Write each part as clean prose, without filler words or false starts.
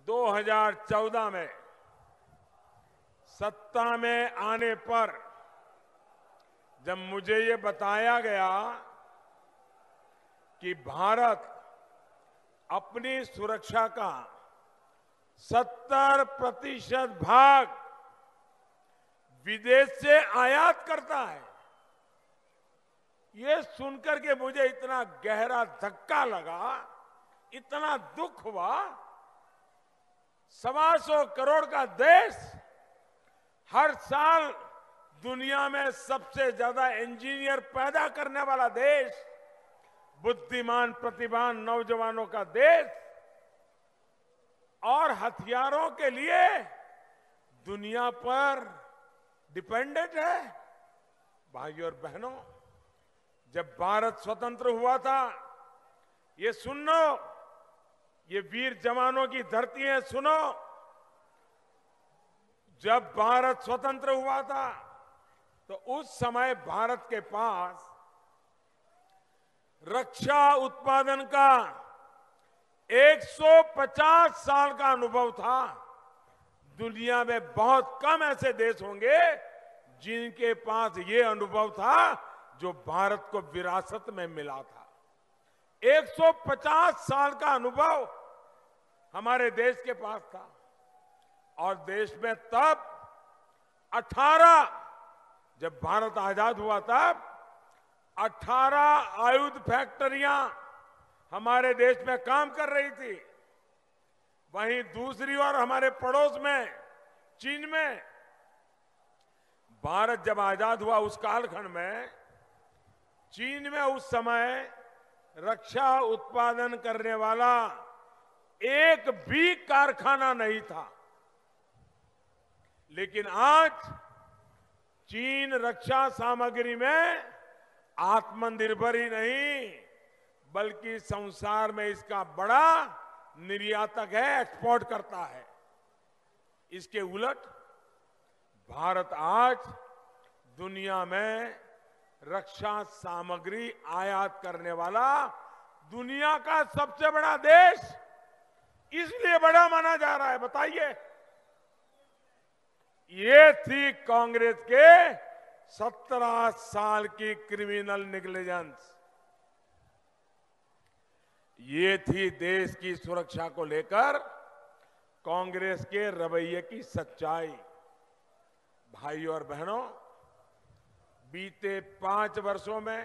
2014 में सत्ता में आने पर जब मुझे ये बताया गया कि भारत अपनी सुरक्षा का 70% भाग विदेश से आयात करता है, ये सुनकर के मुझे इतना गहरा धक्का लगा, इतना दुख हुआ। 125 करोड़ का देश, हर साल दुनिया में सबसे ज्यादा इंजीनियर पैदा करने वाला देश, बुद्धिमान प्रतिभावान नौजवानों का देश, और हथियारों के लिए दुनिया पर डिपेंडेंट है। भाइयों और बहनों, जब भारत स्वतंत्र हुआ था, ये सुन लो, ये वीर जवानों की धरती है, सुनो। जब भारत स्वतंत्र हुआ था तो उस समय भारत के पास रक्षा उत्पादन का 150 साल का अनुभव था। दुनिया में बहुत कम ऐसे देश होंगे जिनके पास ये अनुभव था जो भारत को विरासत में मिला था। 150 साल का अनुभव हमारे देश के पास था, और देश में तब 18, जब भारत आजाद हुआ तब 18 आयुध फैक्ट्रियां हमारे देश में काम कर रही थी। वहीं दूसरी ओर हमारे पड़ोस में चीन में, भारत जब आजाद हुआ उस कालखंड में चीन में उस समय रक्षा उत्पादन करने वाला एक भी कारखाना नहीं था। लेकिन आज चीन रक्षा सामग्री में आत्मनिर्भर ही नहीं, बल्कि संसार में इसका बड़ा निर्यातक है, एक्सपोर्ट करता है। इसके उलट भारत आज दुनिया में रक्षा सामग्री आयात करने वाला दुनिया का सबसे बड़ा देश इसलिए बड़ा माना जा रहा है। बताइए, ये थी कांग्रेस के 17 साल की क्रिमिनल नेग्लिजेंस। ये थी देश की सुरक्षा को लेकर कांग्रेस के रवैये की सच्चाई। भाइयों और बहनों, बीते 5 वर्षों में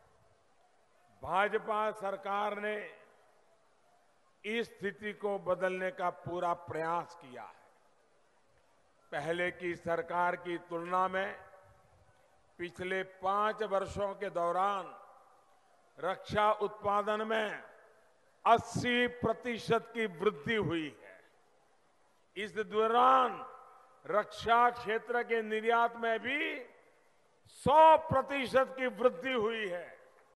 भाजपा सरकार ने इस स्थिति को बदलने का पूरा प्रयास किया है। पहले की सरकार की तुलना में पिछले 5 वर्षों के दौरान रक्षा उत्पादन में 80% की वृद्धि हुई है। इस दौरान रक्षा क्षेत्र के निर्यात में भी 100% की वृद्धि हुई है।